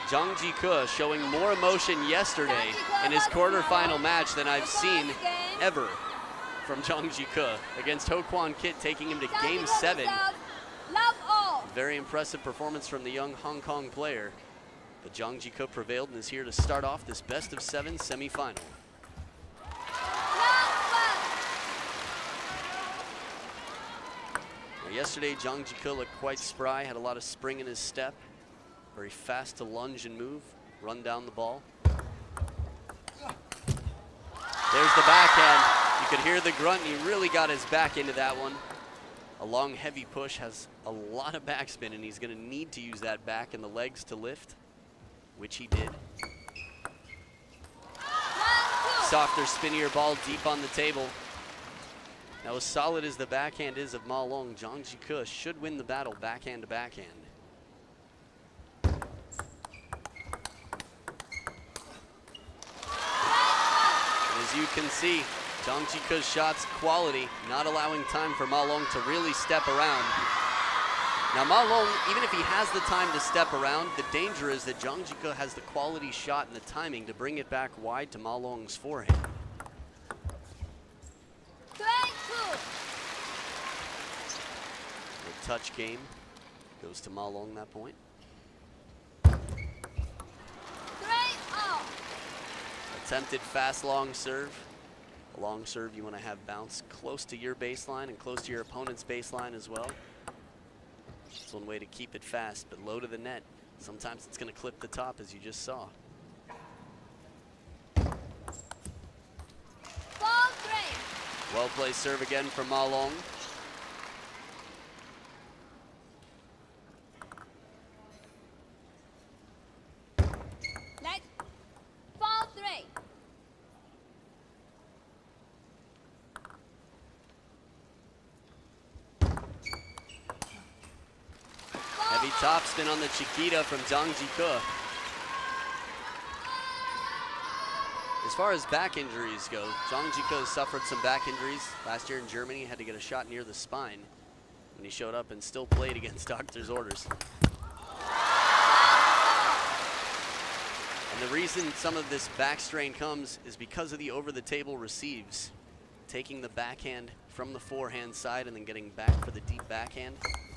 Jung Ji-Ke showing more emotion yesterday in his quarterfinal match than I've seen ever from Jung Ji-Ke against Ho Kwon Kit, taking him to Game 7. Very impressive performance from the young Hong Kong player. But Jung Ji-Ke prevailed and is here to start off this best-of-7 semifinal. Well, yesterday, Jung Ji-Ke looked quite spry, had a lot of spring in his step. Very fast to lunge and move, run down the ball. There's the backhand. You could hear the grunt, and he really got his back into that one. A long, heavy push has a lot of backspin, and he's going to need to use that back and the legs to lift, which he did. Softer, spinnier ball deep on the table. Now, as solid as the backhand is of Ma Long, Jung Ji-Ke should win the battle backhand to backhand. As you can see, Jung Ji-Ke's shots quality, not allowing time for Ma Long to really step around. Now Ma Long, even if he has the time to step around, the danger is that Jung Ji-Ke has the quality shot and the timing to bring it back wide to Ma Long's forehand. The touch game goes to Ma Long that point. Attempted fast long serve. A long serve you want to have bounce close to your baseline and close to your opponent's baseline as well. It's one way to keep it fast, but low to the net. Sometimes it's going to clip the top, as you just saw. Well placed serve again from Ma Long. Heavy topspin on the Chiquita from Jung Ji-Ke. As far as back injuries go, Jung Ji-Ke suffered some back injuries. Last year in Germany, he had to get a shot near the spine when he showed up and still played against doctor's orders. And the reason some of this back strain comes is because of the over-the-table receives. Taking the backhand from the forehand side and then getting back for the deep backhand.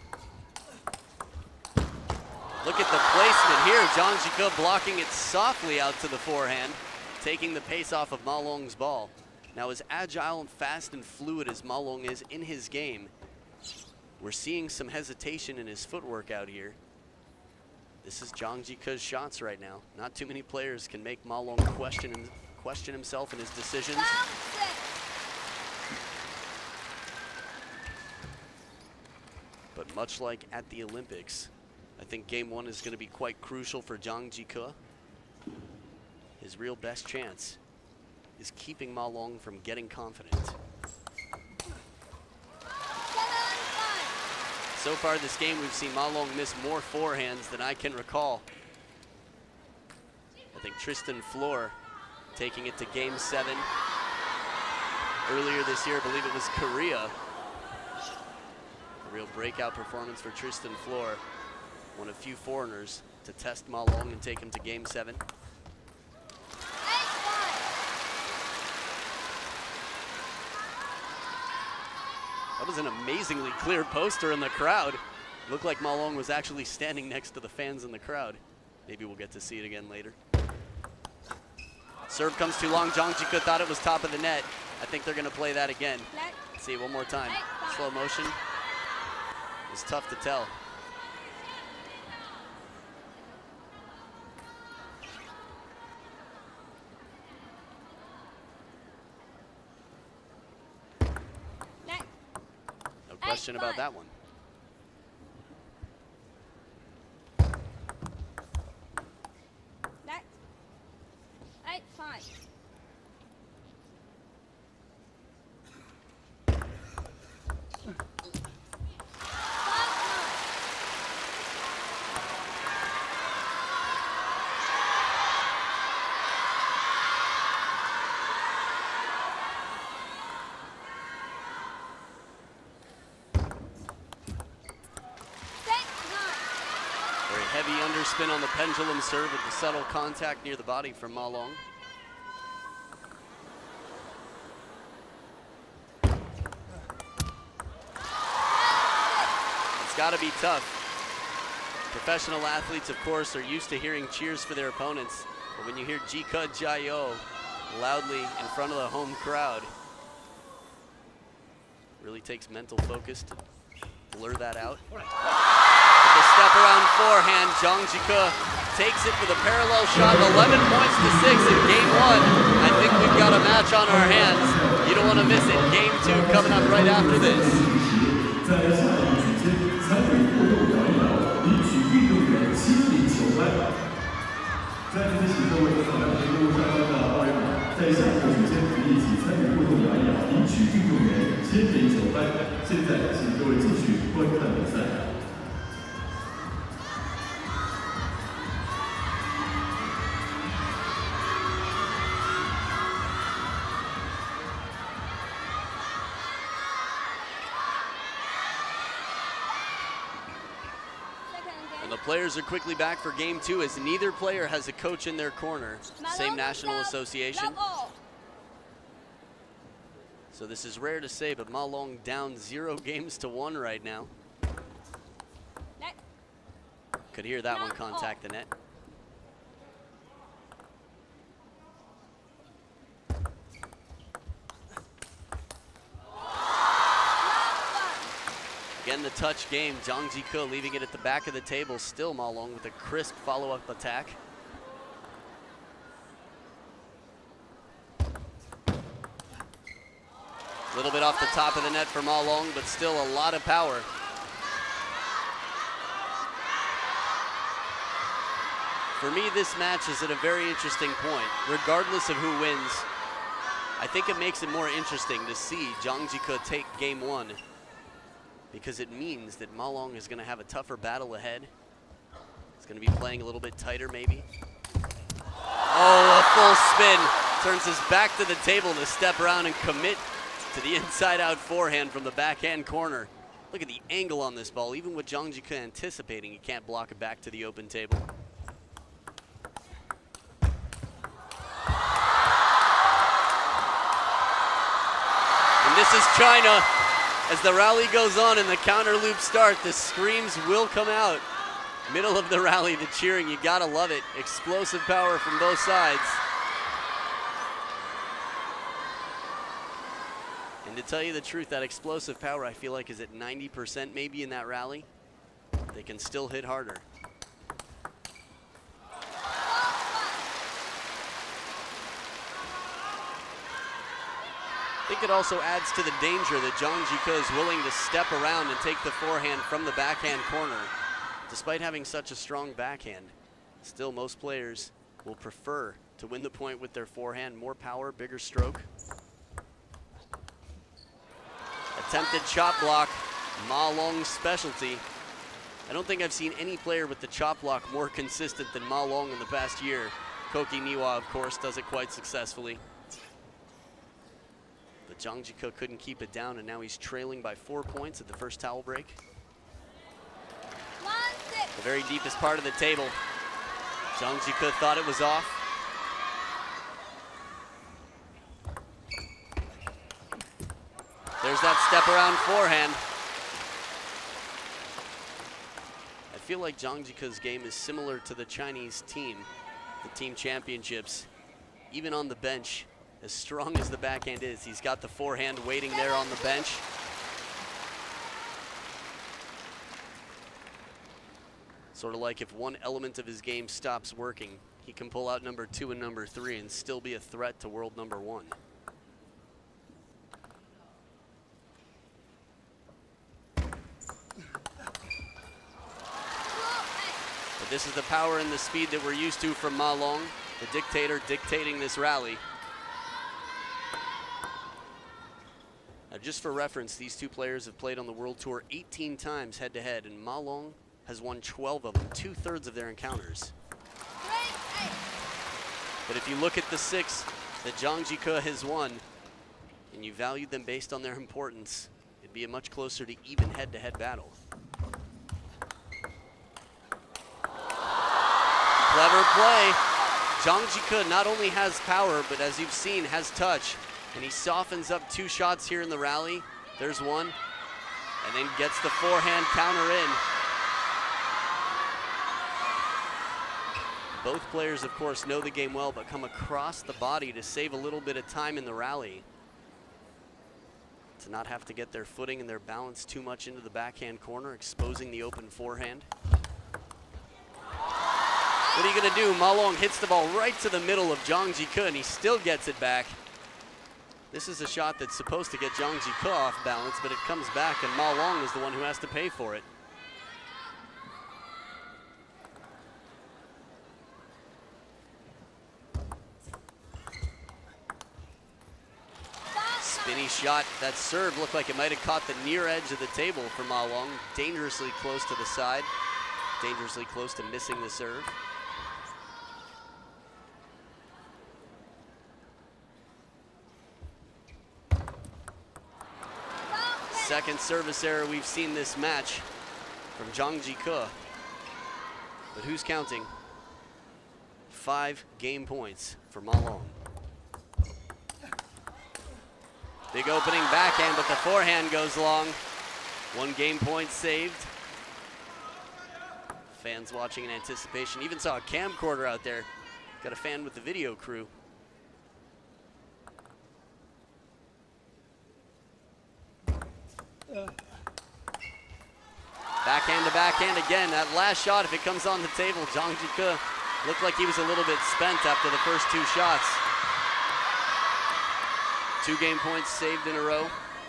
Look at the placement here. Jung Ji-Ke blocking it softly out to the forehand, taking the pace off of Ma Long's ball. Now, as agile and fast and fluid as Ma Long is in his game, we're seeing some hesitation in his footwork out here. This is Jung Ji-Ke's shots right now. Not too many players can make Ma Long question himself and his decisions. But much like at the Olympics, I think game one is going to be quite crucial for Jung Ji-Ke. His real best chance is keeping Ma Long from getting confident. So far this game, we've seen Ma Long miss more forehands than I can recall. I think Tristan Flor taking it to Game 7. Earlier this year, I believe it was Korea. A real breakout performance for Tristan Flor. One of few foreigners to test Ma Long and take him to Game 7. That was an amazingly clear poster in the crowd. Looked like Ma Long was actually standing next to the fans in the crowd. Maybe we'll get to see it again later. Serve comes too long. Jung Ji-Ke thought it was top of the net. I think they're going to play that again. Let's see it one more time. Slow motion. It's tough to tell. No question about that one. Next. 8-5. spin on the pendulum serve with the subtle contact near the body from Ma Long. It's got to be tough. Professional athletes, of course, are used to hearing cheers for their opponents, but when you hear Jika Jayo loudly in front of the home crowd, really takes mental focus to blur that out. With the step around forehand, Zhang Jike takes it with a parallel shot, 11 points to 6 in game 1. I think we've got a match on our hands. You don't want to miss it. Game 2 coming up right after this. And the players are quickly back for game 2 as neither player has a coach in their corner. Same national association. So this is rare to say, but Ma Long down 0 games to 1 right now. Could hear that one contact the net. Again, the touch game. Zhang Jike leaving it at the back of the table. Still Ma Long with a crisp follow-up attack. A little bit off the top of the net for Ma Long, but still a lot of power. For me, this match is at a very interesting point. Regardless of who wins, I think it makes it more interesting to see Zhang Jike take game 1, because it means that Ma Long is going to have a tougher battle ahead. It's going to be playing a little bit tighter, maybe. Oh, a full spin. Turns his back to the table to step around and commit to the inside-out forehand from the backhand corner. Look at the angle on this ball. Even with Zhang Jike anticipating, he can't block it back to the open table. And this is China. As the rally goes on and the counter loop start, the screams will come out. Middle of the rally, the cheering, you gotta love it. Explosive power from both sides. And to tell you the truth, that explosive power I feel like is at 90% maybe in that rally. They can still hit harder. I think it also adds to the danger that Zhang Jike is willing to step around and take the forehand from the backhand corner. Despite having such a strong backhand, still most players will prefer to win the point with their forehand. More power, bigger stroke. Attempted chop block, Ma Long's specialty. I don't think I've seen any player with the chop block more consistent than Ma Long in the past year. Koki Niwa, of course, does it quite successfully. But Zhang Jike couldn't keep it down, and now he's trailing by 4 points at the first towel break. The very deepest part of the table. Zhang Jike thought it was off. There's that step around forehand. I feel like Zhang Jike's game is similar to the Chinese team, the team championships. Even on the bench, as strong as the backhand is, he's got the forehand waiting there on the bench. Sort of like if one element of his game stops working, he can pull out number 2 and number 3 and still be a threat to world number 1. But this is the power and the speed that we're used to from Ma Long, the dictator dictating this rally. Now, just for reference, these two players have played on the World Tour 18 times head-to-head, and Ma Long has won 12 of them, 2/3 of their encounters. But if you look at the 6 that Zhang Jike has won, and you value them based on their importance, it'd be a much closer to even head-to-head battle. Clever play. Jang Ji-ke not only has power, but as you've seen, has touch. And he softens up 2 shots here in the rally. There's one. And then gets the forehand counter in. Both players, of course, know the game well, but come across the body to save a little bit of time in the rally. To not have to get their footing and their balance too much into the backhand corner, exposing the open forehand. What are you gonna do? Ma Long hits the ball right to the middle of Jang Ji-ke, and he still gets it back. This is a shot that's supposed to get Jang Ji-ke off balance, but it comes back, and Ma Long is the one who has to pay for it. Spinny shot. That serve looked like it might have caught the near edge of the table for Ma Long. Dangerously close to the side. Dangerously close to missing the serve. Second service error we've seen this match from Jang Ji-ke. But who's counting? 5 game points for Ma Long. Big opening backhand, but the forehand goes long. 1 game point saved. Fans watching in anticipation. Even saw a camcorder out there. Got a fan with the video crew. Backhand to backhand again. That last shot, if it comes on the table, Jang Ji-ke looked like he was a little bit spent after the first 2 shots. 2 game points saved in a row.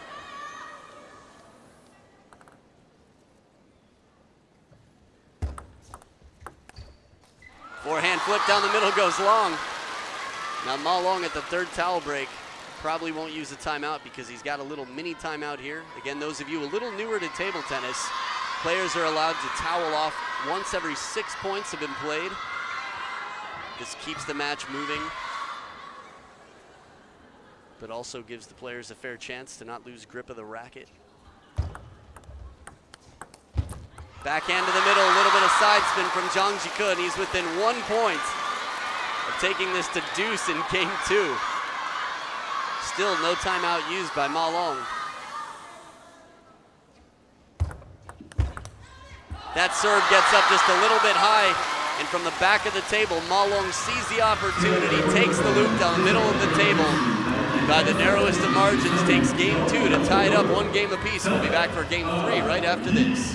Forehand flip down the middle goes long. Now Ma Long at the 3rd towel break probably won't use a timeout because he's got a little mini timeout here. Again, those of you a little newer to table tennis, players are allowed to towel off once every 6 points have been played. This keeps the match moving, but also gives the players a fair chance to not lose grip of the racket. Backhand to the middle, a little bit of side spin from Jang Ji-ke, and he's within 1 point of taking this to deuce in game 2. Still no timeout used by Ma Long. That serve gets up just a little bit high, and from the back of the table, Ma Long sees the opportunity, takes the loop down the middle of the table, and by the narrowest of margins takes game 2 to tie it up 1 game apiece. We'll be back for game 3 right after this.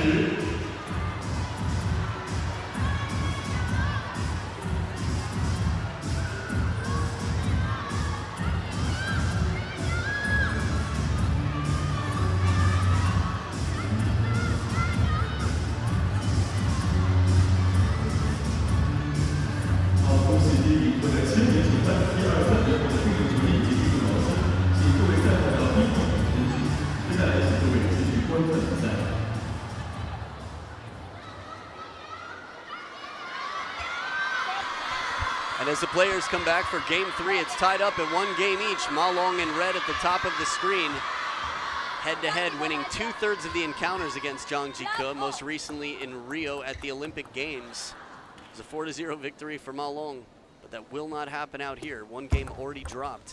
And as the players come back for game 3, it's tied up at 1 game each. Ma Long in red at the top of the screen. Head-to-head, winning 2/3 of the encounters against Jang Ji-ke, most recently in Rio at the Olympic Games. It was a 4-0 victory for Ma Long, but that will not happen out here. 1 game already dropped.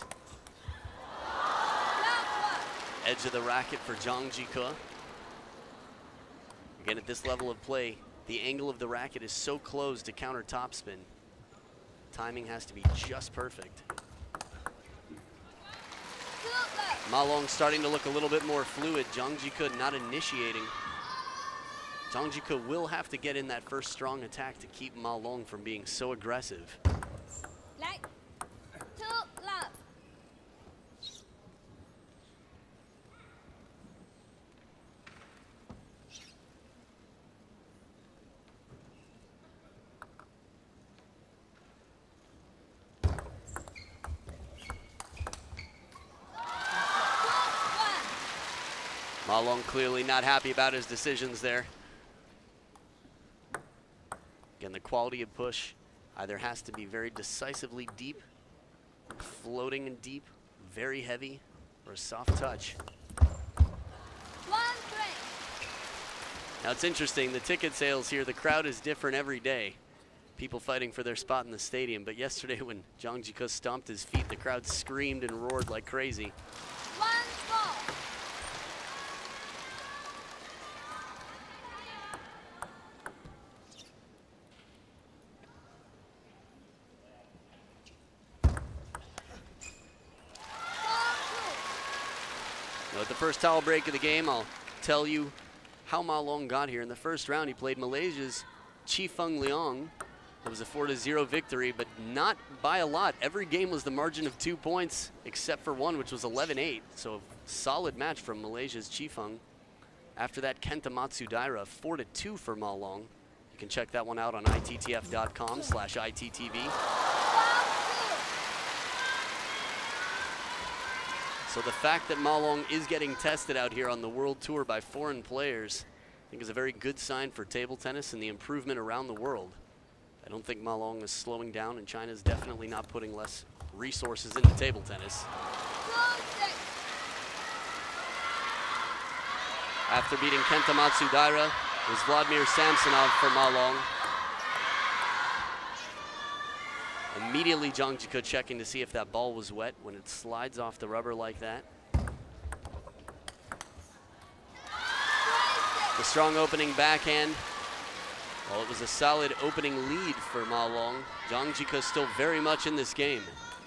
Edge of the racket for Jang Ji-ke. Again, at this level of play, the angle of the racket is so close to counter topspin. Timing has to be just perfect. Ma Long starting to look a little bit more fluid. Jang Ji-ke not initiating. Jang Ji-ke will have to get in that first strong attack to keep Ma Long from being so aggressive. Like, 2 love. Ma Long clearly not happy about his decisions there. Again, the quality of push either has to be very decisively deep, floating and deep, very heavy, or a soft touch. 1-3. Now it's interesting, the ticket sales here, the crowd is different every day. people fighting for their spot in the stadium. But yesterday when Zhang Jike stomped his feet, the crowd screamed and roared like crazy. 1-4. Now at the first towel break of the game, I'll tell you how Ma Long got here. In the first round, he played Malaysia's Chifeng Leong. It was a 4-0 victory, but not by a lot. Every game was the margin of 2 points, except for one, which was 11-8. So a solid match from Malaysia's Chifeng. After that, Kenta Matsudaira, 4-2 for Ma Long. You can check that one out on ITTF.com/ITTV. So the fact that Ma Long is getting tested out here on the World Tour by foreign players, I think is a very good sign for table tennis and the improvement around the world. I don't think Ma Long is slowing down, and China is definitely not putting less resources into table tennis. After beating Kenta Matsudaira, it was Vladimir Samsonov for Ma Long. Immediately Zhang Jike checking to see if that ball was wet when it slides off the rubber like that. The strong opening backhand. Well, it was a solid opening lead for Ma Long. Zhang Jike still very much in this game.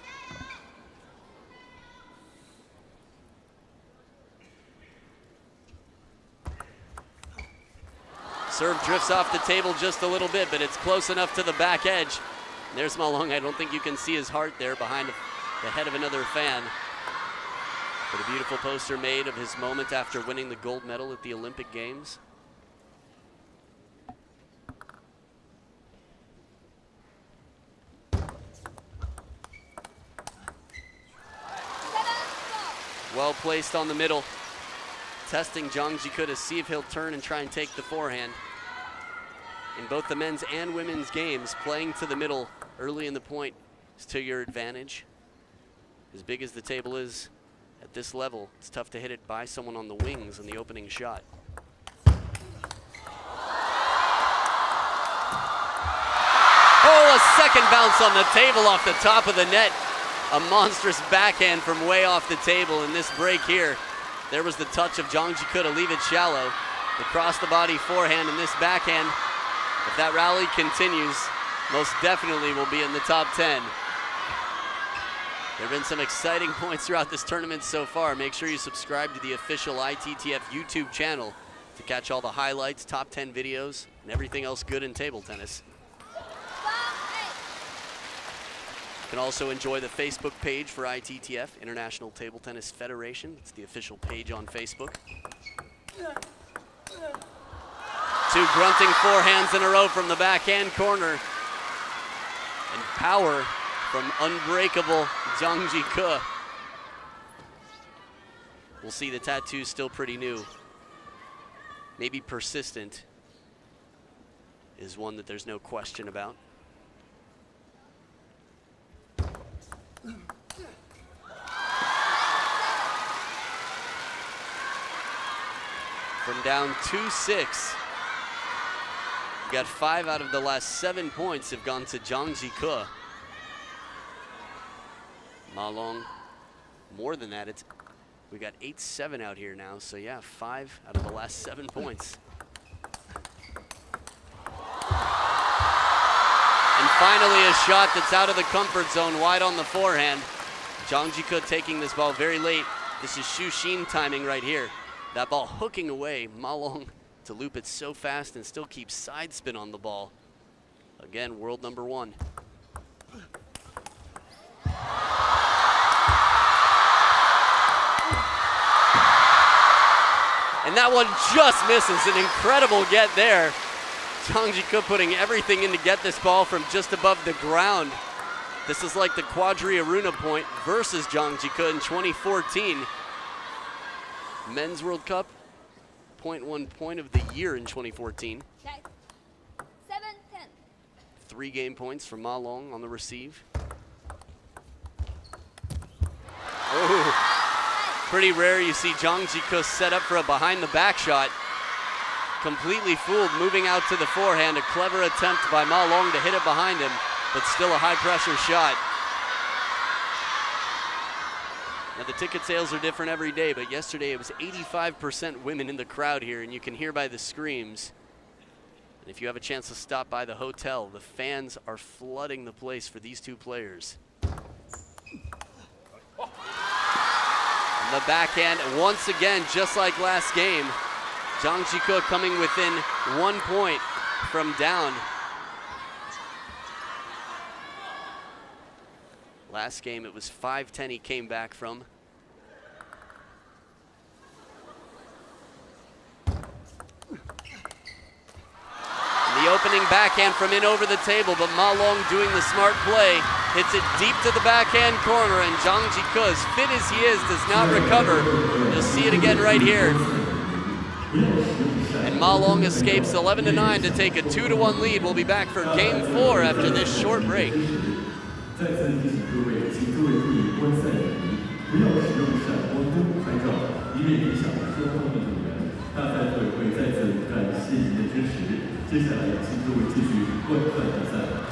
Serve drifts off the table just a little bit, but it's close enough to the back edge. And there's Ma Long. I don't think you can see his heart there behind the head of another fan. But a beautiful poster made of his moment after winning the gold medal at the Olympic Games. Well placed on the middle. Testing Zhang Jike to see if he'll turn and try and take the forehand. In both the men's and women's games, playing to the middle early in the point is to your advantage. As big as the table is at this level, it's tough to hit it by someone on the wings in the opening shot. Oh, a second bounce on the table off the top of the net. A monstrous backhand from way off the table in this break here. There was the touch of Zhang Jike to leave it shallow. The cross the body forehand and this backhand, if that rally continues, most definitely will be in the top 10. There have been some exciting points throughout this tournament so far. Make sure you subscribe to the official ITTF YouTube channel to catch all the highlights, top 10 videos, and everything else good in table tennis. You can also enjoy the Facebook page for ITTF, International Table Tennis Federation. It's the official page on Facebook. Two grunting forehands in a row from the backhand corner. And power from unbreakable Zhang Jike. We'll see the tattoo's still pretty new. Maybe persistent is one that there's no question about. From down 2-6, you got 5 out of the last 7 points have gone to Zhang Jike. Ma Long, more than that. We got 8-7 out here now, so yeah, 5 out of the last 7 points. And finally a shot that's out of the comfort zone, wide on the forehand. Zhang Jike taking this ball very late. This is Xu Xin timing right here. That ball hooking away, Ma Long to loop it so fast and still keep side spin on the ball. Again, world number 1. And that one just misses, an incredible get there. Zhang Jike putting everything in to get this ball from just above the ground. This is like the Quadri Aruna point versus Zhang Jike in 2014. Men's World Cup, 0.1 point of the year in 2014. 7-10. 3 game points from Ma Long on the receive. Oh, pretty rare you see Zhang Jike set up for a behind the back shot. completely fooled, moving out to the forehand. A clever attempt by Ma Long to hit it behind him, but still a high-pressure shot. Now, the ticket sales are different every day, but yesterday it was 85% women in the crowd here, and you can hear by the screams. And if you have a chance to stop by the hotel, the fans are flooding the place for these two players. And the backhand, once again, just like last game, Zhang Jike coming within 1 point from down. Last game, it was 5-10 he came back from. And the opening backhand from in over the table, but Ma Long doing the smart play. Hits it deep to the backhand corner, and Zhang Jike, as fit as he is, does not recover. You'll see it again right here. And Ma Long escapes 11-9 to take a 2-1 lead. We'll be back for game 4 after this short break. 再次提醒各位，请各位注意观赛礼仪，不要使用闪光灯拍照，以免影响双方运动员。大赛会再次感谢您的支持。接下来，请各位继续观看比赛。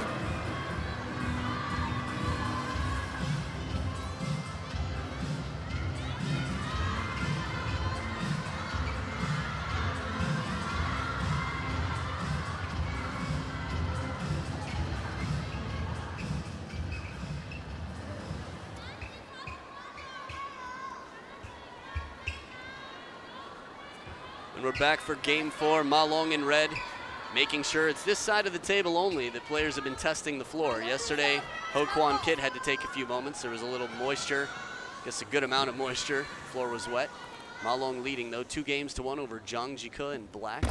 And we're back for game 4. Ma Long in red, making sure it's this side of the table only that players have been testing the floor. Yesterday, Ho Kwon Kit had to take a few moments. There was a little moisture, I guess a good amount of moisture. The floor was wet. Ma Long leading though, 2-1 over Zhang Jike in black.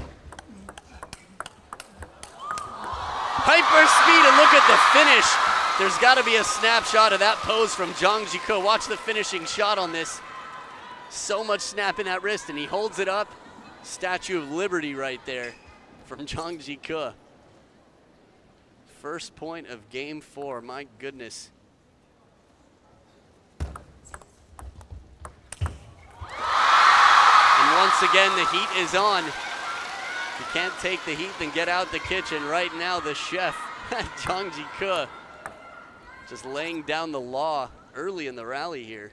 Hyper speed, and look at the finish. There's got to be a snapshot of that pose from Zhang Jike. Watch the finishing shot on this. So much snap in that wrist, and he holds it up. Statue of Liberty right there from Zhang Jike. First point of game 4, my goodness. And once again, the heat is on. If you can't take the heat, then get out the kitchen. Right now, the chef, Zhang Jike, just laying down the law early in the rally here.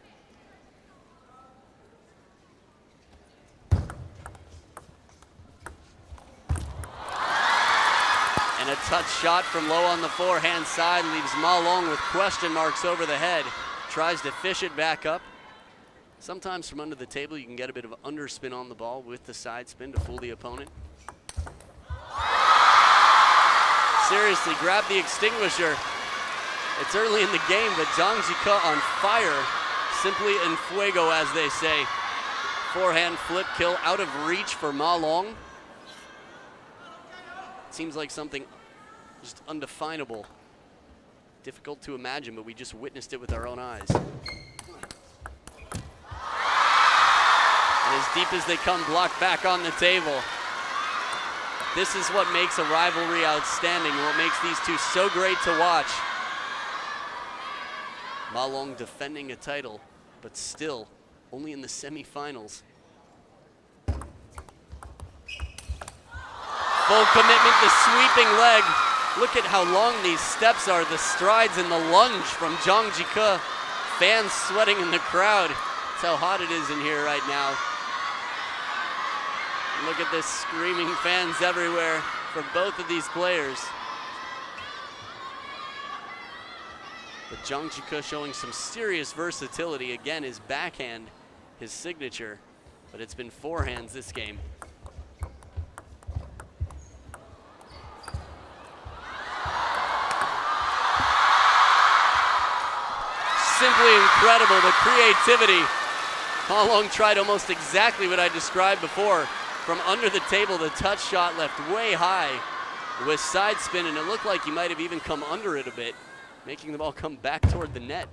And a touch shot from low on the forehand side leaves Ma Long with question marks over the head. Tries to fish it back up. Sometimes from under the table, you can get a bit of underspin on the ball with the side spin to fool the opponent. Seriously, grab the extinguisher. It's early in the game, but Zhang Jike on fire. Simply en fuego, as they say. Forehand flip kill out of reach for Ma Long. Seems like something just undefinable. Difficult to imagine, but we just witnessed it with our own eyes. And as deep as they come, blocked back on the table. This is what makes a rivalry outstanding, what makes these two so great to watch. Ma Long defending a title, but still only in the semifinals. Full commitment, the sweeping leg. Look at how long these steps are, the strides and the lunge from Zhang Jike. Fans sweating in the crowd. That's how hot it is in here right now. Look at this, screaming fans everywhere for both of these players. But Zhang Jike showing some serious versatility. Again, his backhand, his signature, but it's been forehands this game. Simply incredible, the creativity. Ma Long tried almost exactly what I described before. From under the table, the touch shot left way high with side spin, and it looked like he might have even come under it a bit, making the ball come back toward the net.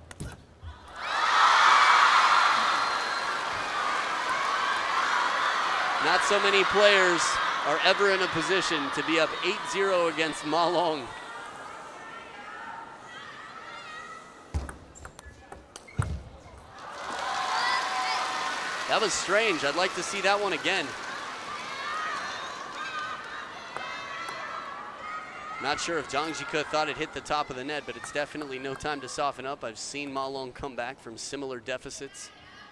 Not so many players are ever in a position to be up 8-0 against Ma Long. That was strange. I'd like to see that one again. Not sure if Zhang Jike thought it hit the top of the net, but it's definitely no time to soften up. I've seen Ma Long come back from similar deficits.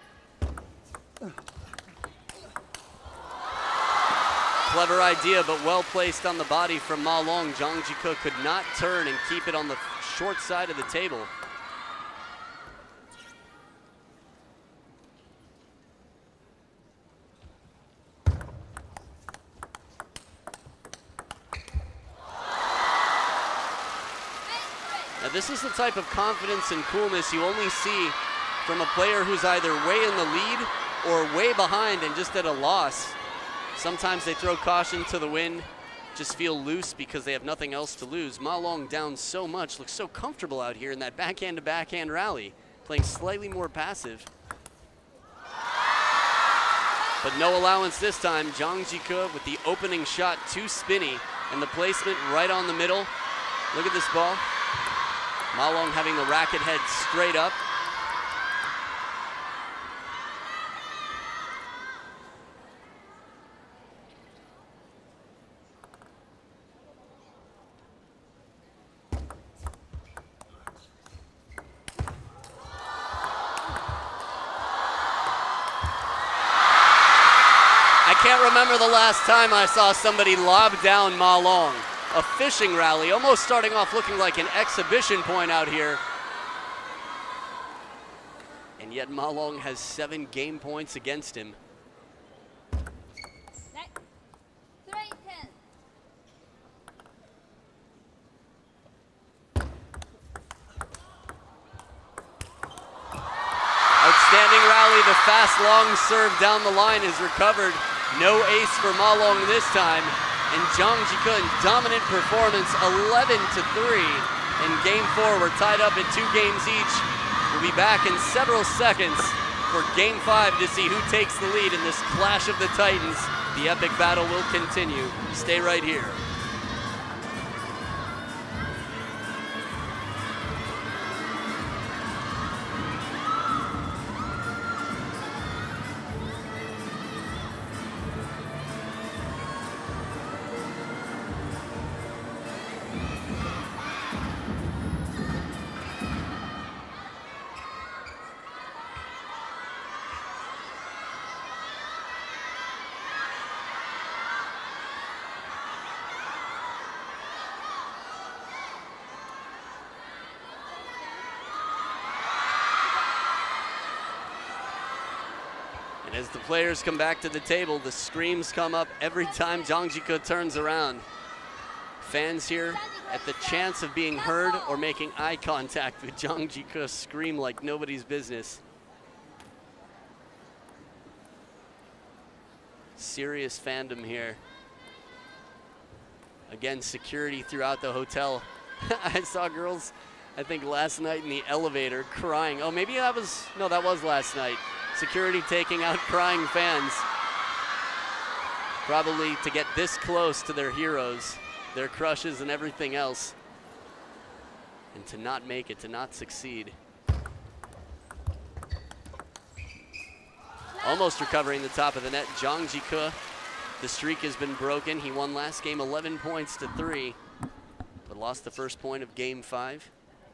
Clever idea, but well placed on the body from Ma Long. Zhang Jike could not turn and keep it on the short side of the table. Now this is the type of confidence and coolness you only see from a player who's either way in the lead or way behind and just at a loss. Sometimes they throw caution to the wind, just feel loose because they have nothing else to lose. Ma Long down so much, looks so comfortable out here in that backhand-to-backhand rally, playing slightly more passive. But no allowance this time. Zhang Jike with the opening shot, too spinny, and the placement right on the middle. Look at this ball. Ma Long having the racket head straight up. I can't remember the last time I saw somebody lob down Ma Long. A fishing rally, almost starting off looking like an exhibition point out here. And yet Ma Long has 7 game points against him. Next. 3-10. Outstanding rally, the fast long serve down the line is recovered. No ace for Ma Long this time. And Zhang Jike in dominant performance, 11-3 in game 4. We're tied up at 2 games each. We'll be back in several seconds for game 5 to see who takes the lead in this clash of the Titans. The epic battle will continue. Stay right here. And as the players come back to the table, the screams come up every time Zhang Jike turns around. Fans here, at the chance of being heard or making eye contact with Zhang Jike, scream like nobody's business. Serious fandom here. Again, security throughout the hotel. I saw girls, I think last night in the elevator crying. Oh, maybe that was, no, that was last night. Security taking out crying fans. Probably to get this close to their heroes, their crushes and everything else. And to not make it, to not succeed. Almost recovering the top of the net, Zhang Jike. The streak has been broken. He won last game 11 points to 3, but lost the first point of game 5.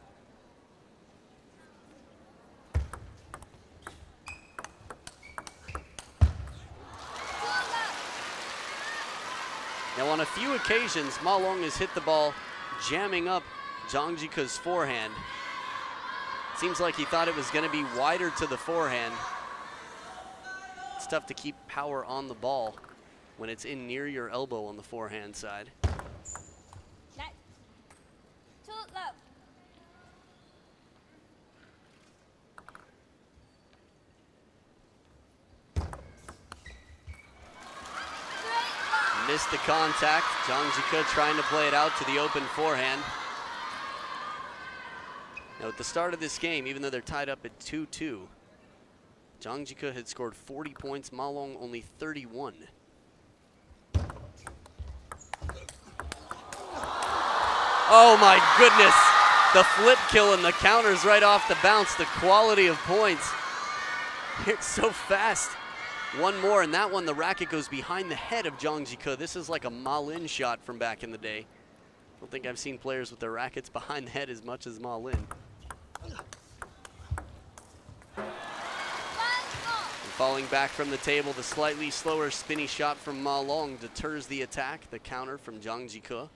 Now on a few occasions, Ma Long has hit the ball jamming up Zhang Jike's forehand. Seems like he thought it was going to be wider to the forehand. It's tough to keep power on the ball when it's in near your elbow on the forehand side. Next. 2 love. Missed the contact. Zhang Jike trying to play it out to the open forehand. Now at the start of this game, even though they're tied up at 2-2, Zhang Jike had scored 40 points, Ma Long only 31. Oh my goodness! The flip kill and the counters right off the bounce, the quality of points. It's so fast. One more, and that one, the racket goes behind the head of Zhang Jike. This is like a Ma Lin shot from back in the day. I don't think I've seen players with their rackets behind the head as much as Ma Lin. Falling back from the table, the slightly slower spinny shot from Ma Long deters the attack, the counter from Zhang Jike.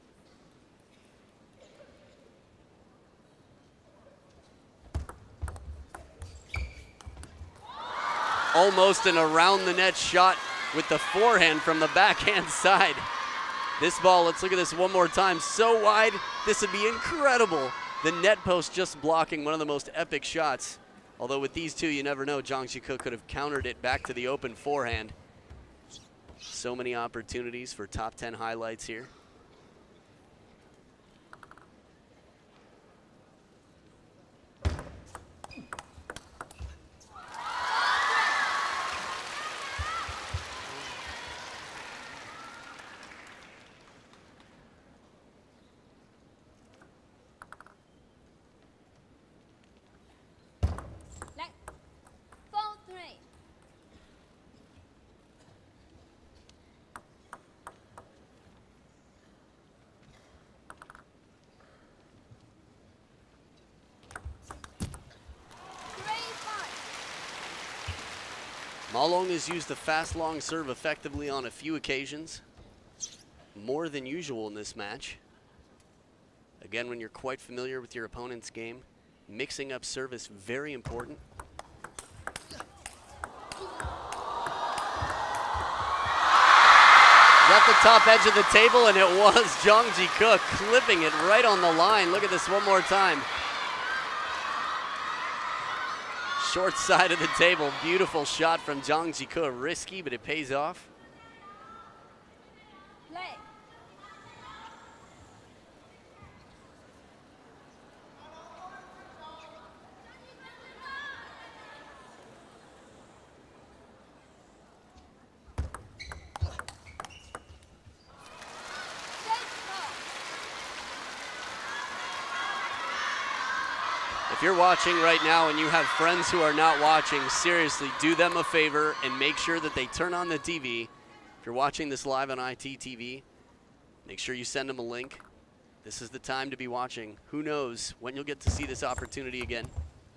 Almost an around the net shot with the forehand from the backhand side. This ball, let's look at this one more time, so wide, this would be incredible. The net post just blocking one of the most epic shots. Although with these two, you never know, Zhang Jike could have countered it back to the open forehand. So many opportunities for top 10 highlights here. Ma Long has used the fast long serve effectively on a few occasions, more than usual in this match. Again, when you're quite familiar with your opponent's game, mixing up service very important. At the top edge of the table, and it was Zhang Jike clipping it right on the line. Look at this one more time. Short side of the table, beautiful shot from Zhang Jike. Risky, but it pays off. Play. If you're watching right now and you have friends who are not watching, seriously, do them a favor and make sure that they turn on the TV. If you're watching this live on ITTV, make sure you send them a link. This is the time to be watching. Who knows when you'll get to see this opportunity again.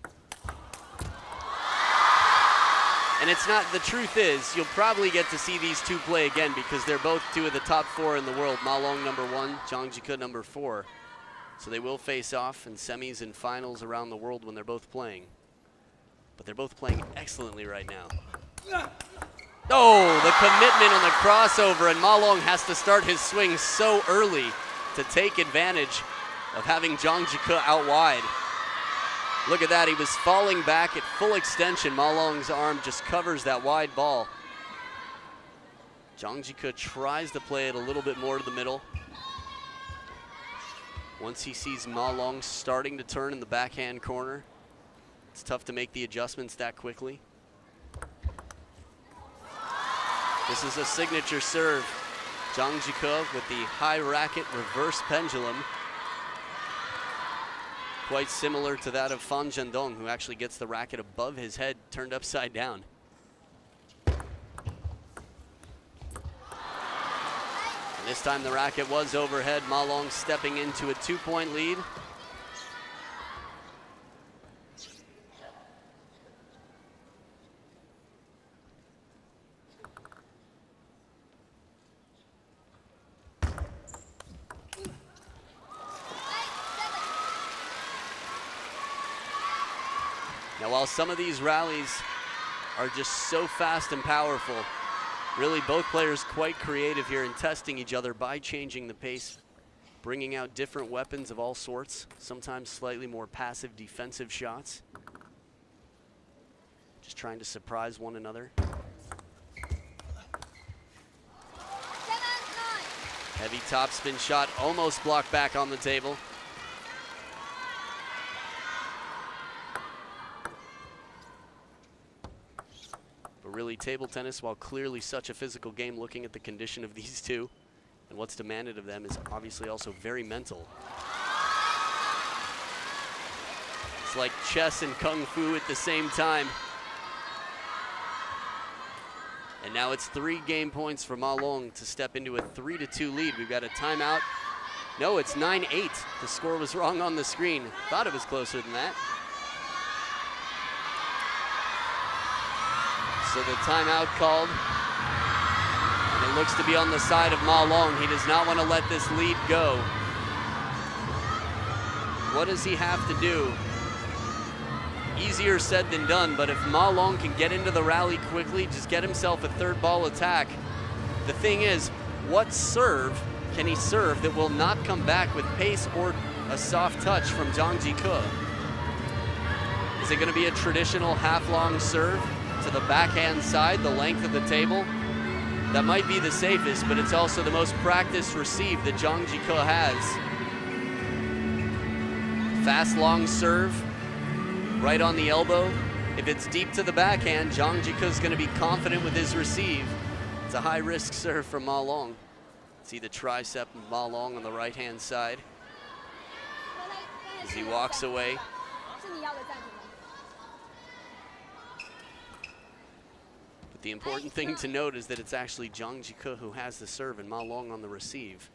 And it's not, the truth is, you'll probably get to see these two play again because they're both two of the top 4 in the world. Ma Long #1, Zhang Jike #4. So they will face off in semis and finals around the world when they're both playing. But they're both playing excellently right now. Oh, the commitment on the crossover, and Ma Long has to start his swing so early to take advantage of having Zhang Jike out wide. Look at that, he was falling back at full extension. Ma Long's arm just covers that wide ball. Zhang Jike tries to play it a little bit more to the middle. Once he sees Ma Long starting to turn in the backhand corner, it's tough to make the adjustments that quickly. This is a signature serve. Zhang Jike with the high racket reverse pendulum. Quite similar to that of Fan Zhendong, who actually gets the racket above his head, turned upside down. This time the racket was overhead. Ma Long stepping into a 2-point lead. Now, while some of these rallies are just so fast and powerful, really, both players quite creative here in testing each other by changing the pace, bringing out different weapons of all sorts, sometimes slightly more passive defensive shots. Just trying to surprise one another. Heavy topspin shot, almost blocked back on the table. Really, table tennis, while clearly such a physical game, looking at the condition of these two and what's demanded of them, is obviously also very mental. It's like chess and kung fu at the same time. And now it's 3 game points for Ma Long to step into a 3-2 lead. We've got a timeout No, it's 9-8. The score was wrong on the screen. Thought it was closer than that. So the timeout called. And it looks to be on the side of Ma Long. He does not want to let this lead go. What does he have to do? Easier said than done, but if Ma Long can get into the rally quickly, just get himself a third ball attack. The thing is, what serve can he serve that will not come back with pace or a soft touch from Jang Ji-Ke? Is it going to be a traditional half-long serve to the backhand side, the length of the table? That might be the safest, but it's also the most practiced receive that Jang Ji-Ke has. Fast, long serve, right on the elbow. If it's deep to the backhand, Jang Ji-Ke is going to be confident with his receive. It's a high-risk serve from Ma Long. See the tricep of Ma Long on the right-hand side as he walks away. But the important thing to note is that it's actually Jang Ji-Ke who has the serve and Ma Long on the receive.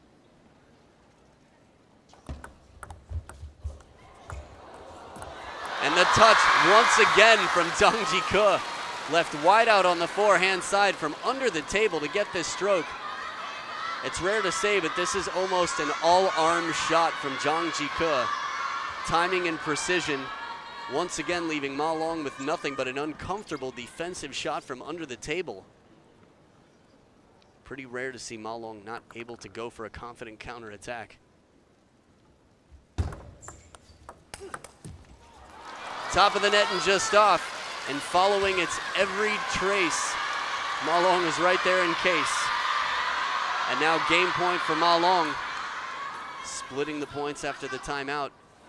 And the touch once again from Jang Ji-Ke. Left wide out on the forehand side from under the table to get this stroke. It's rare to say, but this is almost an all-arm shot from Jang Ji-Ke. Timing and precision, once again leaving Ma Long with nothing but an uncomfortable defensive shot from under the table. Pretty rare to see Ma Long not able to go for a confident counterattack. Top of the net and just off. And following its every trace, Ma Long is right there in case. And now game point for Ma Long, splitting the points after the timeout.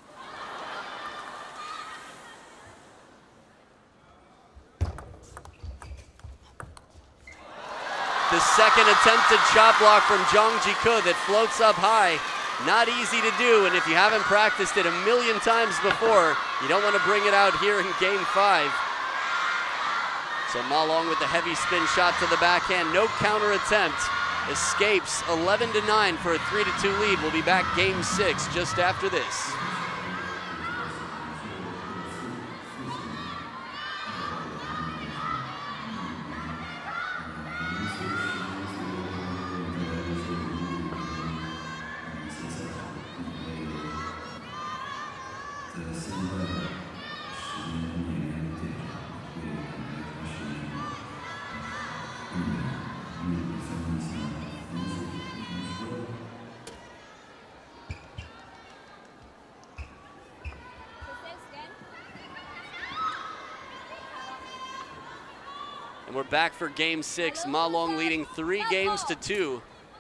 The second attempted shot block from Jang Ji-Ke that floats up high. Not easy to do, and if you haven't practiced it a million times before, you don't want to bring it out here in game 5. So Ma Long with the heavy spin shot to the backhand, no counter attempt. Escapes 11-9 for a 3-2 lead. We'll be back game 6 just after this. We're back for game 6. Ma Long leading 3 games to 2.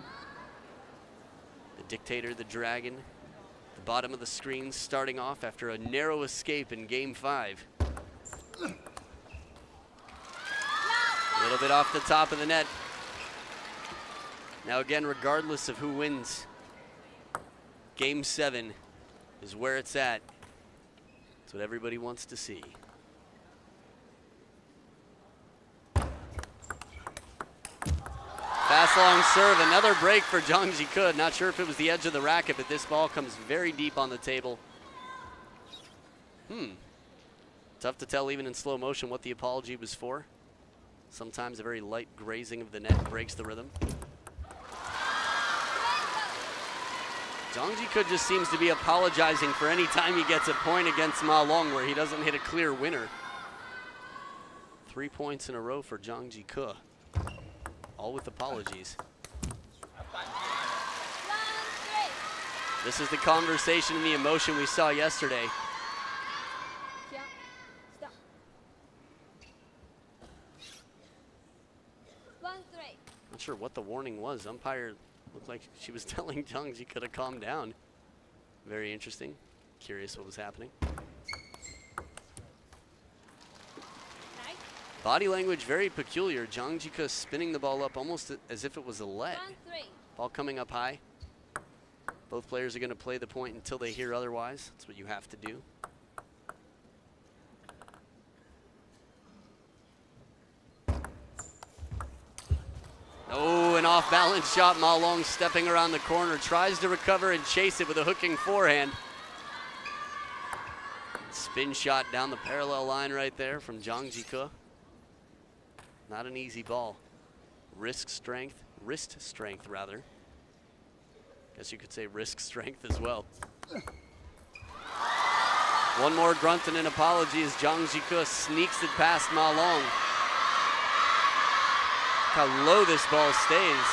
The Dictator, the Dragon, the bottom of the screen starting off after a narrow escape in game 5. A little bit off the top of the net. Now again, regardless of who wins, game 7 is where it's at. It's what everybody wants to see. Fast long serve, another break for Jang Ji-Ke. Not sure if it was the edge of the racket, but this ball comes very deep on the table. Tough to tell even in slow motion what the apology was for. Sometimes a very light grazing of the net breaks the rhythm. Jang Ji-Ke just seems to be apologizing for any time he gets a point against Ma Long where he doesn't hit a clear winner. 3 points in a row for Jang Ji-Ke. All with apologies. This is the conversation and the emotion we saw yesterday. Not sure what the warning was. Umpire looked like she was telling Jang Ji-Ke to calm down. Very interesting. Curious what was happening. Body language very peculiar. Jang Ji-Ke spinning the ball up almost as if it was a leg. Ball coming up high. Both players are going to play the point until they hear otherwise. That's what you have to do. Oh, an off-balance shot. Ma Long stepping around the corner, tries to recover and chase it with a hooking forehand. Spin shot down the parallel line right there from Jang Ji-Ke. Not an easy ball. Wrist strength rather. Guess you could say risk strength as well. One more grunt and an apology as Jang Ji-Ke sneaks it past Ma Long. Look how low this ball stays.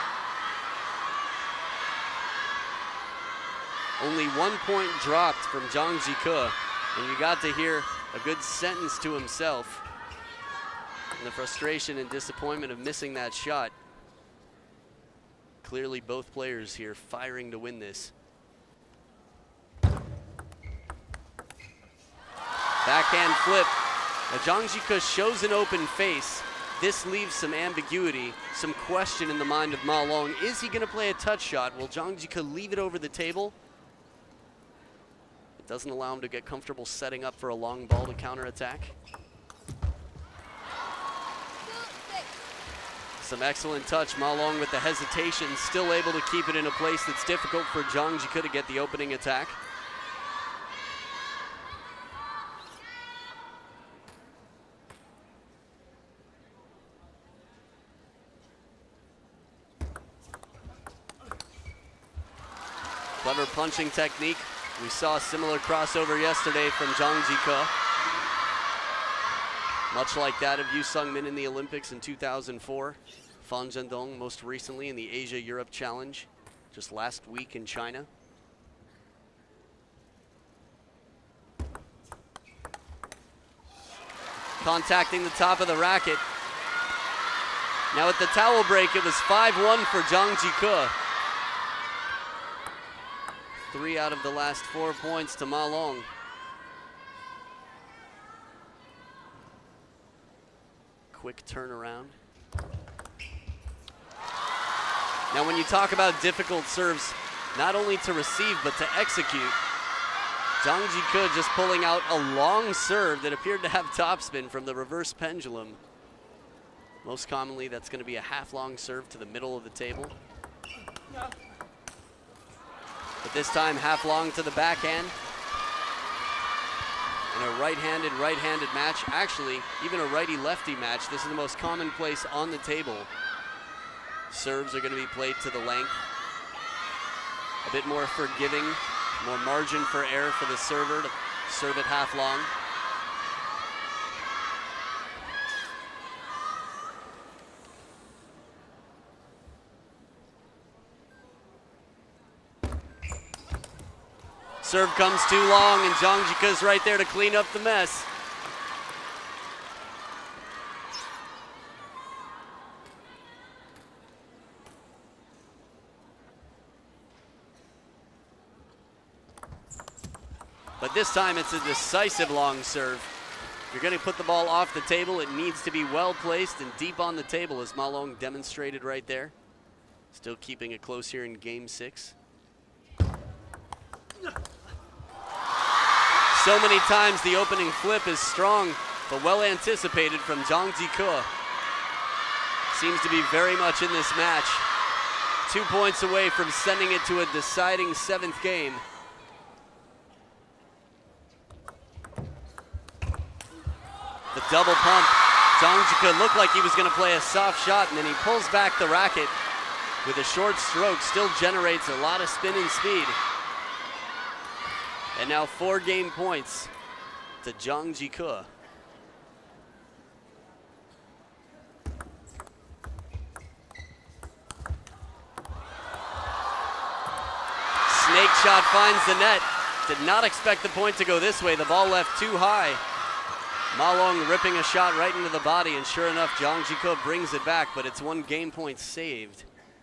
Only 1 point dropped from Jang Ji-Ke, and you got to hear a good sentence to himself. And the frustration and disappointment of missing that shot. Clearly both players here firing to win this. Backhand flip. Now Jang Ji-Ke shows an open face. This leaves some ambiguity, some question in the mind of Ma Long. Is he going to play a touch shot? Will Jang Ji-Ke leave it over the table? It doesn't allow him to get comfortable setting up for a long ball to counterattack. Some excellent touch. Ma Long with the hesitation, still able to keep it in a place that's difficult for Jang Ji-Ke to get the opening attack. Clever punching technique. We saw a similar crossover yesterday from Jang Ji-Ke. Much like that of Yu Sung-min in the Olympics in 2004. Fan Zhendong most recently in the Asia-Europe Challenge just last week in China. Contacting the top of the racket. Now at the towel break, it was 5-1 for Jang Ji-Ke. 3 out of the last 4 points to Ma Long. Quick turnaround. Now when you talk about difficult serves, not only to receive but to execute, Jang Ji-Ke just pulling out a long serve that appeared to have topspin from the reverse pendulum. Most commonly that's going to be a half-long serve to the middle of the table. But this time half-long to the backhand. In a right-handed match, actually even a righty-lefty match, this is the most commonplace on the table. Serves are going to be played to the length. A bit more forgiving, more margin for error for the server to serve it half-long. Serve comes too long, and Jang Ji-Ke's right there to clean up the mess. But this time it's a decisive long serve. If you're going to put the ball off the table, it needs to be well placed and deep on the table, as Ma Long demonstrated right there. Still keeping it close here in game 6. So many times the opening flip is strong, but well anticipated from Jang Ji-Ke. Seems to be very much in this match. 2 points away from sending it to a deciding 7th game. The double pump. Jang Ji-Ke looked like he was going to play a soft shot, and then he pulls back the racket with a short stroke. Still generates a lot of spin and speed. And now 4 game points to Jang Ji-Ke. Snake shot finds the net. Did not expect the point to go this way. The ball left too high. Ma Long ripping a shot right into the body, and sure enough, Jang Ji-Ke brings it back, but it's 1 game point saved.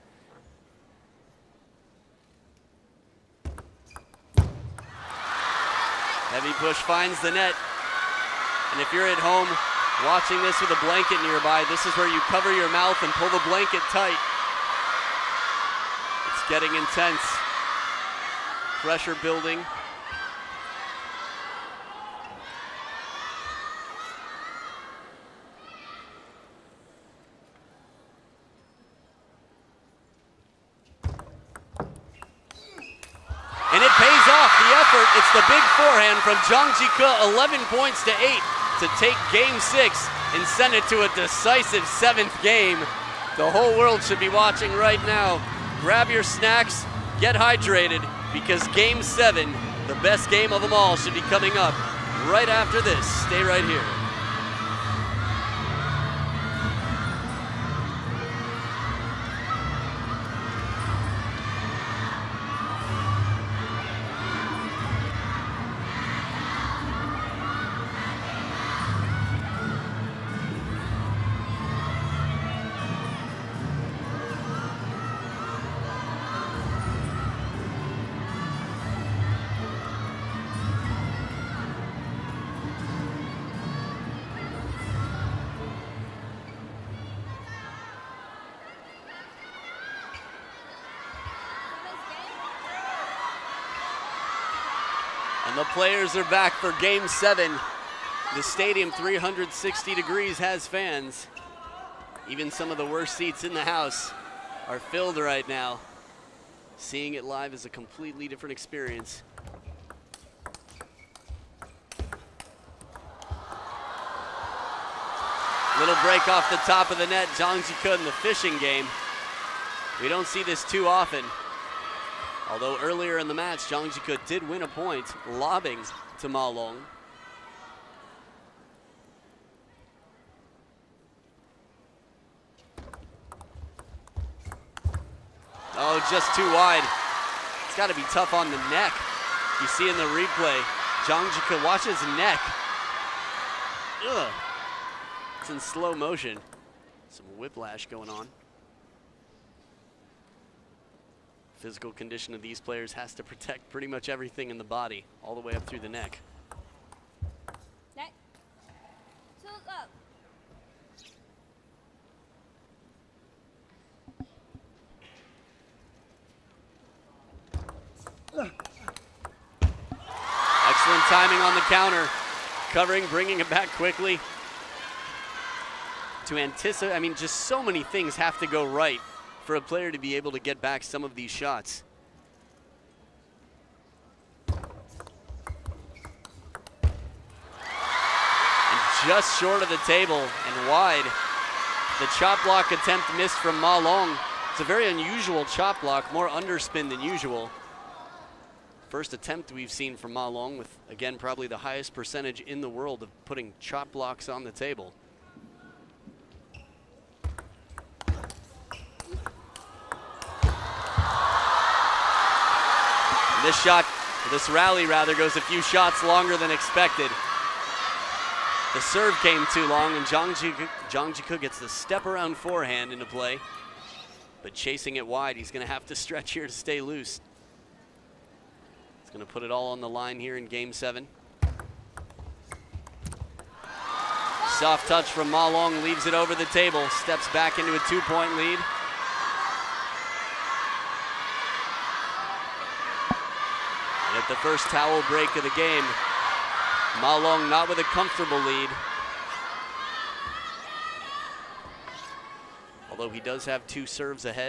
Heavy push finds the net. And if you're at home watching this with a blanket nearby, this is where you cover your mouth and pull the blanket tight. It's getting intense. Pressure building. and it pays off the effort. It's the big forehand from Jang Ji-Ke, 11 points to 8 to take game 6 and send it to a decisive 7th game. The whole world should be watching right now. Grab your snacks, get hydrated, because game 7, the best game of them all, should be coming up right after this. Stay right here. And the players are back for game 7. The stadium, 360 degrees, has fans. Even some of the worst seats in the house are filled right now. Seeing it live is a completely different experience. Little break off the top of the net, Jang Ji-Ke in the fishing game. We don't see this too often. Although earlier in the match, Jang Ji-Ke did win a point, lobbing to Ma Long. Oh, just too wide. It's got to be tough on the neck. You see in the replay, Jang Ji-Ke, watch his neck. Ugh. It's in slow motion. Some whiplash going on. Physical condition of these players has to protect pretty much everything in the body, all the way up through the neck. Neck. 2 love. Excellent timing on the counter. Covering, bringing it back quickly. To anticipate, I mean, just so many things have to go right for a player to be able to get back some of these shots. And just short of the table and wide. The chop block attempt missed from Ma Long. It's a very unusual chop block, more underspin than usual. First attempt we've seen from Ma Long, with, again, probably the highest percentage in the world of putting chop blocks on the table. This shot, this rally rather, goes a few shots longer than expected. The serve came too long, and Jang Ji-Ke gets the step around forehand into play. But chasing it wide, he's gonna have to stretch here to stay loose. He's gonna put it all on the line here in game 7. Soft touch from Ma Long, leaves it over the table, steps back into a 2-point lead. At the first towel break of the game, Ma Long not with a comfortable lead. Although he does have 2 serves ahead.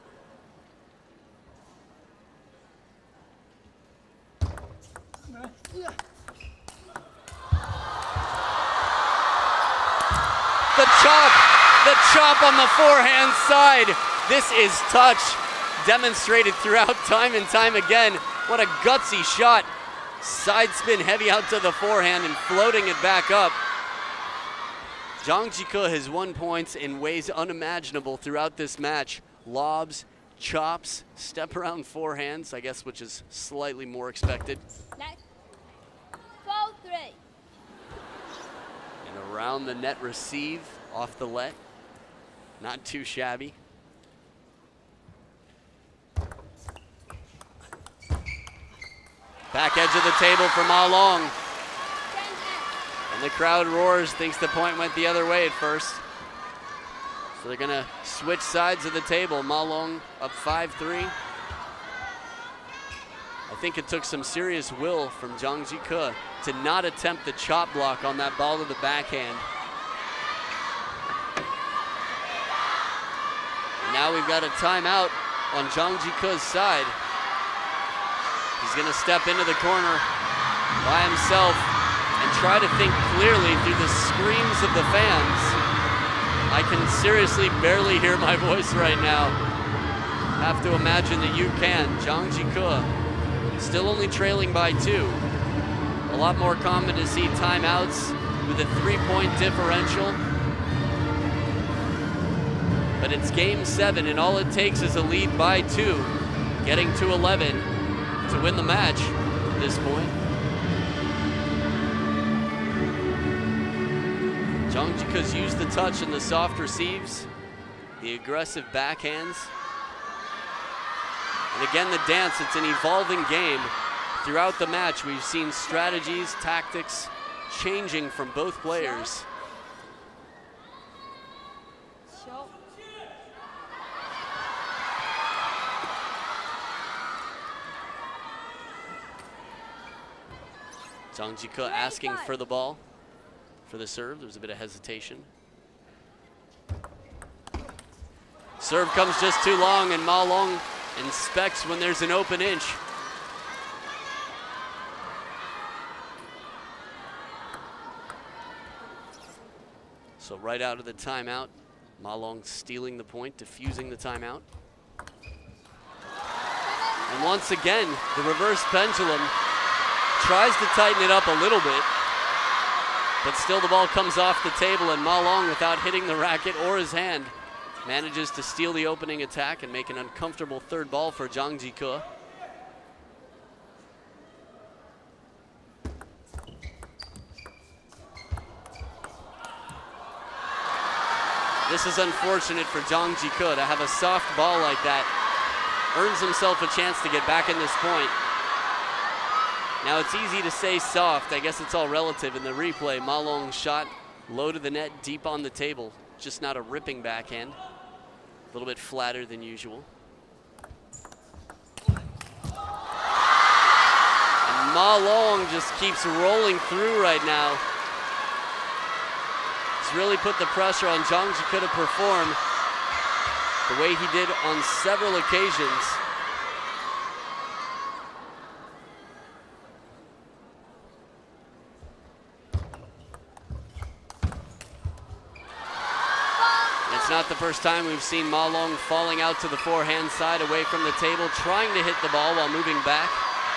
The chop on the forehand side. This is touch, demonstrated throughout time and time again. What a gutsy shot. Side spin heavy out to the forehand and floating it back up. Jang Ji-Ke has won points in ways unimaginable throughout this match. Lobs, chops, step around forehands, I guess, which is slightly more expected. Next. 4-3. And around the net receive off the let. Not too shabby. Back edge of the table for Ma Long. And the crowd roars, thinks the point went the other way at first. So they're gonna switch sides of the table. Ma Long up 5-3. I think it took some serious will from Jang Ji-Ke to not attempt the chop block on that ball to the backhand. And now we've got a timeout on Jang Ji-Ke's side. He's going to step into the corner by himself and try to think clearly through the screams of the fans. I can seriously barely hear my voice right now. Have to imagine that you can. Jang Ji-Ke still only trailing by 2. A lot more common to see timeouts with a 3-point differential. But it's game 7, and all it takes is a lead by 2, getting to 11 to win the match at this point. Jang Ji-Ke's used the touch and the soft receives, the aggressive backhands. And again, the dance, it's an evolving game. Throughout the match, we've seen strategies, tactics changing from both players. Jang Ji-Ke asking for the ball for the serve. There's a bit of hesitation. Serve comes just too long, and Ma Long inspects when there's an open inch. So right out of the timeout, Ma Long stealing the point, defusing the timeout. And once again, the reverse pendulum tries to tighten it up a little bit, but still the ball comes off the table, and Ma Long, without hitting the racket or his hand, manages to steal the opening attack and make an uncomfortable third ball for Jang Ji-Ke. This is unfortunate for Jang Ji-Ke to have a soft ball like that. Earns himself a chance to get back in this point. Now it's easy to say soft, I guess it's all relative in the replay. Ma Long's shot low to the net, deep on the table, just not a ripping backhand. A little bit flatter than usual. And Ma Long just keeps rolling through right now. He's really put the pressure on Jang Ji-Ke to perform the way he did on several occasions. It's not the first time we've seen Ma Long falling out to the forehand side away from the table, trying to hit the ball while moving back.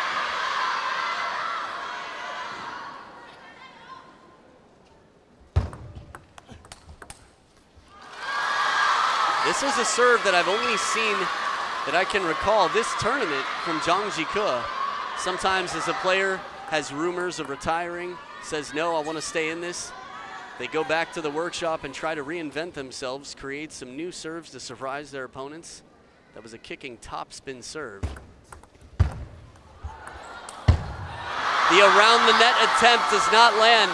This is a serve that I've only seen, that I can recall, this tournament from Jang Ji-Ke. Sometimes as a player has rumors of retiring, says, no, I want to stay in this. They go back to the workshop and try to reinvent themselves, create some new serves to surprise their opponents. That was a kicking topspin serve. The around the net attempt does not land.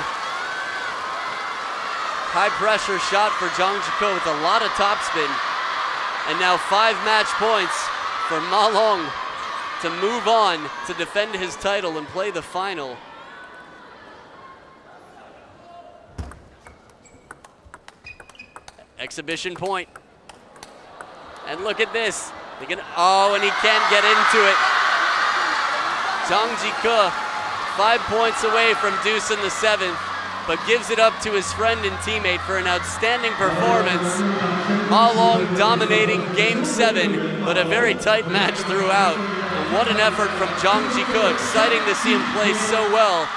High pressure shot for Jang Ji-Ke with a lot of topspin. And now 5 match points for Ma Long to move on to defend his title and play the final. Exhibition point. And look at this. Oh, and he can't get into it. Jang Ji-Ke 5 points away from deuce in the 7th, but gives it up to his friend and teammate for an outstanding performance. Ma Long dominating game 7, but a very tight match throughout. And what an effort from Jang Ji-Ke. Exciting to see him play so well.